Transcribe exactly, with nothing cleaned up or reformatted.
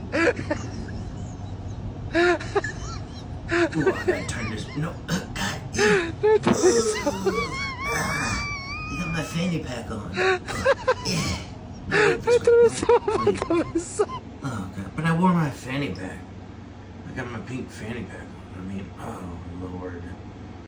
Ooh, I gotta turn this. No, uh, God. Yeah. You got my fanny pack on. Yeah. No, oh, God. But I wore my fanny pack. I got my pink fanny pack on. I mean, oh, Lord.